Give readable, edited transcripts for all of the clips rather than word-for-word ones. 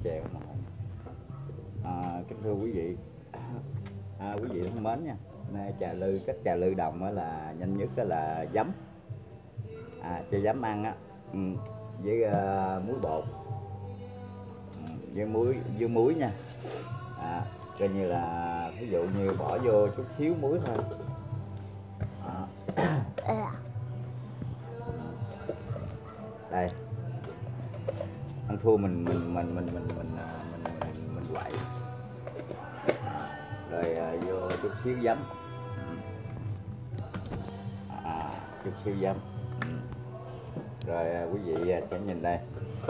chè không màu. Kính thưa quý vị, quý vị thân mến nha, trà lư, cách trà lư đồng là nhanh nhất là giấm, cho giấm ăn á, với muối bột, với muối nha, coi như là ví dụ như bỏ vô chút xíu muối thôi. Đây, ăn thua mình quậy, rồi vô chút xíu giấm, chút xíu giấm, rồi quý vị sẽ nhìn đây,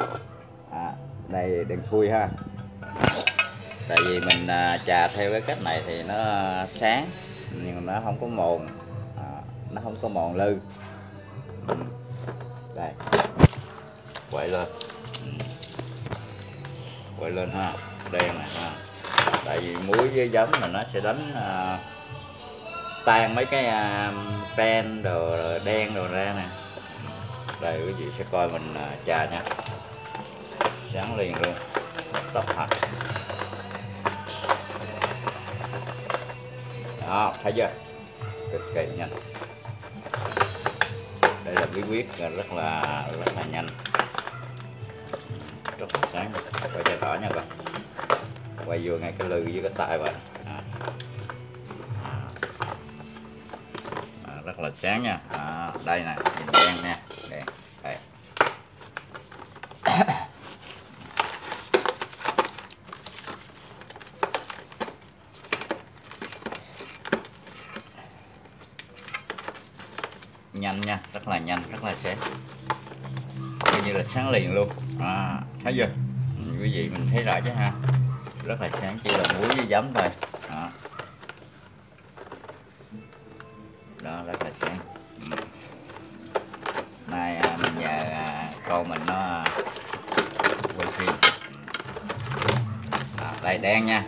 đây đừng thui ha, tại vì mình trà theo cái cách này thì nó sáng nhưng nó không có mòn, nó không có mòn lư. Đây, quậy lên, quậy lên ha, đen này ha, tại vì muối với giấm là nó sẽ đánh tan mấy cái ten đồ đen đồ ra nè. Đây quý vị sẽ coi mình trà nha, sáng liền luôn, tóc hạt. Đó, thấy chưa, cực kỳ nhanh. Đây là bí quyết rất là nhanh, rất là sáng. Quay cho rõ nha con, quay vô ngay cái lư với cái tay vào, rất là sáng nha. Đây nè, nhìn đen nha, đen đây. Nhanh nha, rất là nhanh, rất là sáng, coi như là sáng liền luôn. Thấy chưa, quý vị mình thấy rõ chứ ha, rất là sáng, chỉ là muối với giấm thôi. Đó, rất là sáng. Nay mình nhờ con mình nó quay phim. Đây đen nha.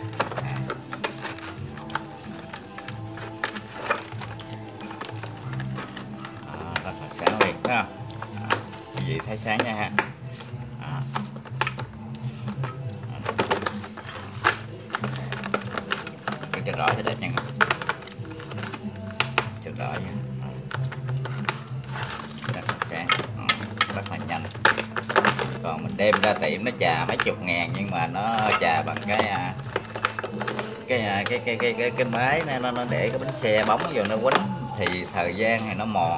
Rất là sáng liền ha. Quý vị thấy sáng nha ha. Cho rõ cho đẹp nha, cho rõ nha. Rất là sáng, rất là nhanh. Còn mình đem ra tiệm nó trà mấy chục ngàn nhưng mà nó trà bằng cái máy nó để cái bánh xe bóng vô nó quánh thì thời gian thì nó mòn,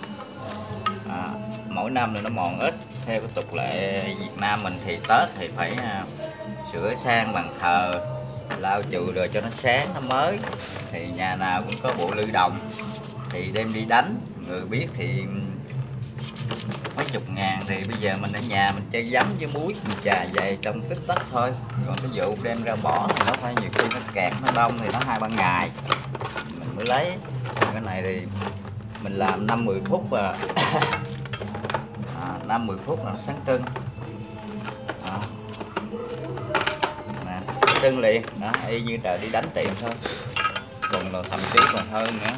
mỗi năm thì nó mòn ít. Theo cái tục lệ Việt Nam mình thì Tết thì phải sửa sang bàn thờ, lau chùi rồi cho nó sáng nó mới, thì nhà nào cũng có bộ lư đồng thì đem đi đánh. Người biết thì mấy chục ngàn, thì bây giờ mình ở nhà mình chơi giấm với muối mình trà vậy trong tích tắc thôi. Còn cái vụ đem ra bỏ thì nó phải nhiều khi nó kẹt nó đông thì nó 2-3 ngày mình mới lấy. Cái này thì mình làm 5-10 phút và 5-10 phút là nó sáng trưng. Trưng liền đó, y như trời đi đánh tiệm thôi, còn thậm chí còn hơn nữa,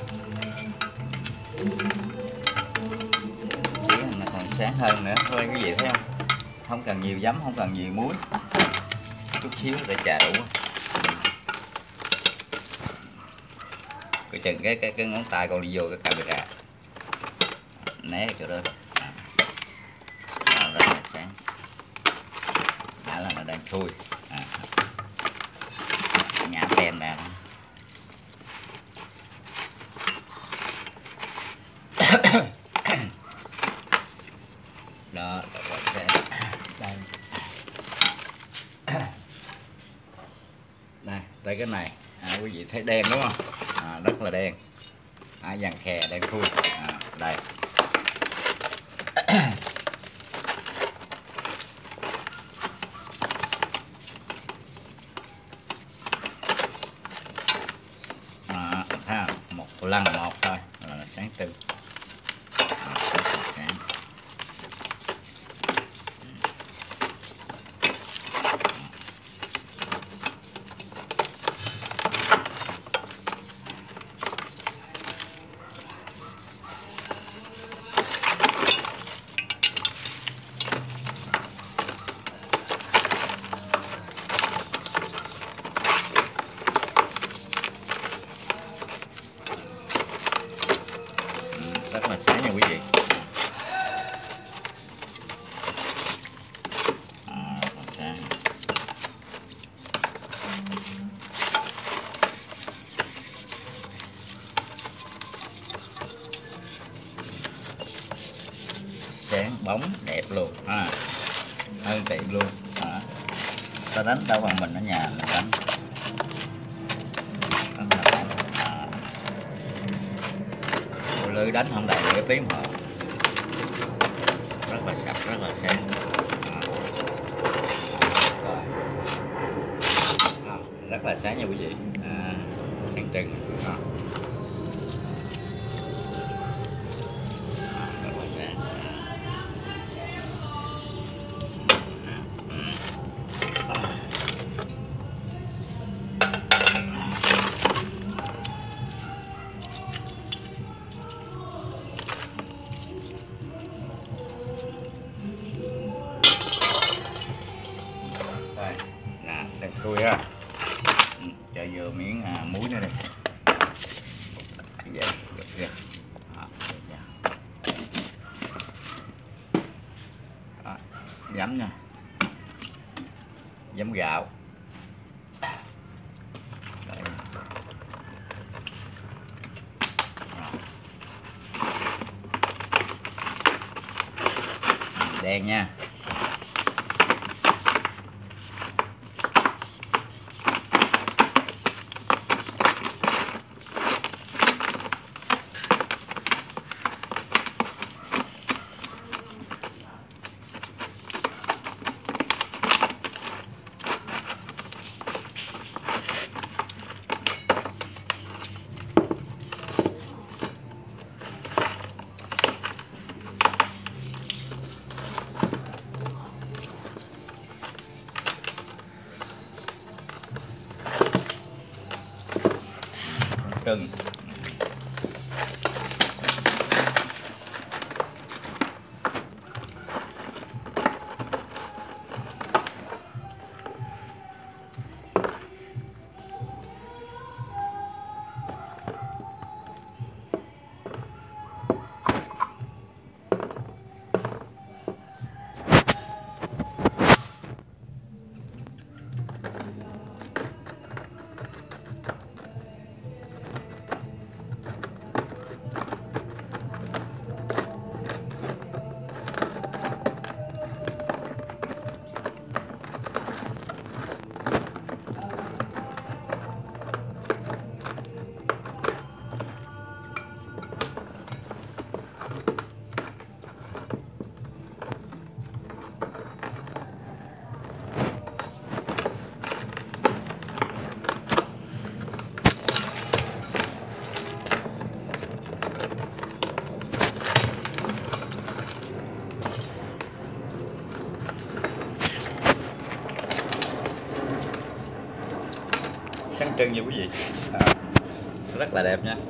chỉ nó còn sáng hơn nữa thôi. Quý vị thấy không, không cần nhiều giấm, không cần nhiều muối, chút xíu để trà đủ. Coi chừng cái ngón tay con đi vô cái camera, né chỗ đó. Rất là sáng, đã là nó đang thui. Nhả ten ra đó, đây đây tới cái này, quý vị thấy đen đúng không, rất là đen, vàng khè đen thui. Đây một lăn một thôi là sáng trưng. Sáng. đẹp luôn hơn tiệm luôn. Ta đánh đâu bằng mình ở nhà mình đánh bộ lư đánh không đầy nửa tiếng mà rất là sạch, rất là sáng. Rất là sáng nha quý vị. Sáng trưng rất là sáng. Đây nè, đây thui ha. Cho vừa miếng muối nữa đây. Vậy được chưa? Giấm nha, giấm gạo. Đây. Đen nha. Trứng. Sáng trưng nha quý vị. Rất là đẹp nha.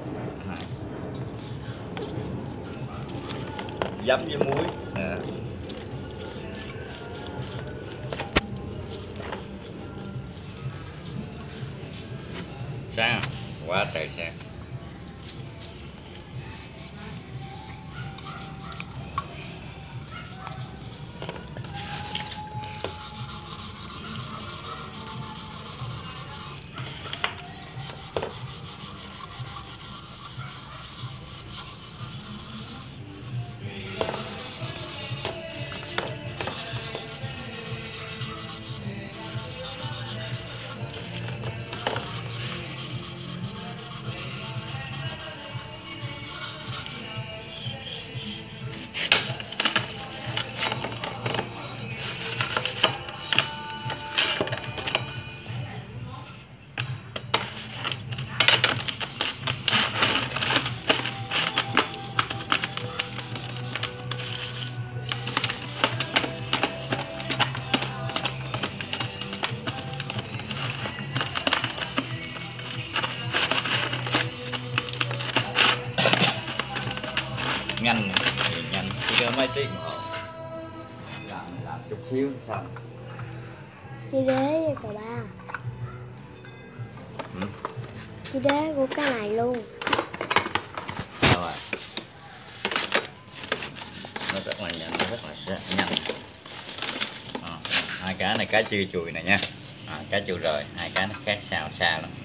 Giấm với muối. Sáng quá trời sáng. Nhanh thì nhanh, chỉ có mấy tiếng đồng hồ. Làm chút xíu xong. Như đế cậu ba. Như đế của cái này luôn. Rồi. Nó rất là nhanh, nó rất là nhanh. Hai cái này cá chưa chùi này nha. Cá chùi rồi, hai cái nó khác xào xa lắm.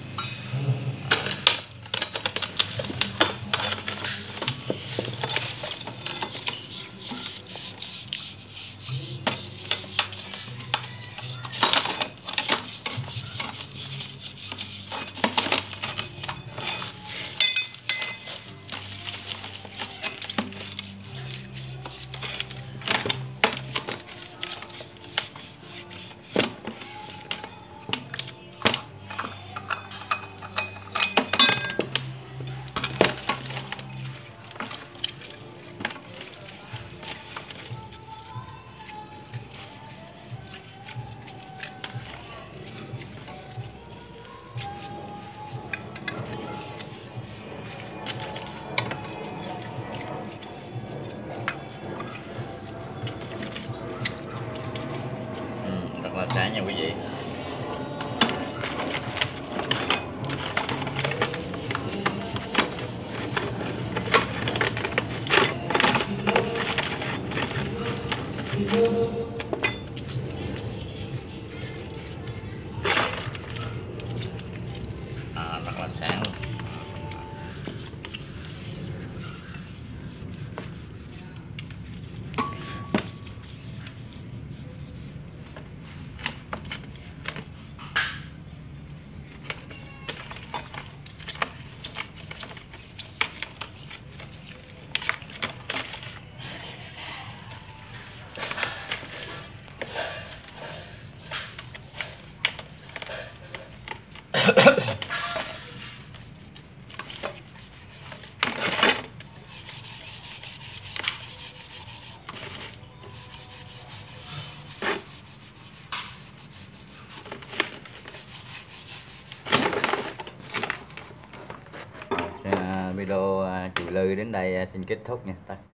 sáng nha quý vị. Rất là sáng luôn. Video chị Lư đến đây xin kết thúc nha.